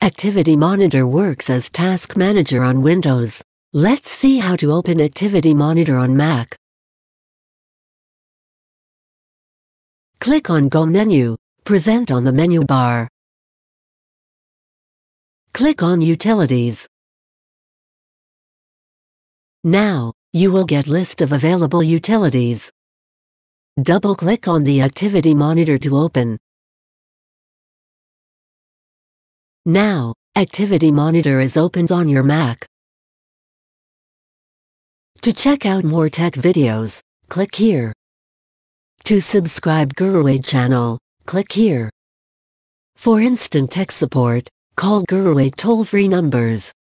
Activity Monitor works as Task Manager on Windows. Let's see how to open Activity Monitor on Mac. Click on Go menu, present on the menu bar. Click on Utilities. Now, you will get list of available utilities. Double-click on the Activity Monitor to open. Now, Activity Monitor is opened on your Mac. To check out more tech videos, click here. To subscribe GuruAid channel, click here. For instant tech support, call GuruAid toll-free numbers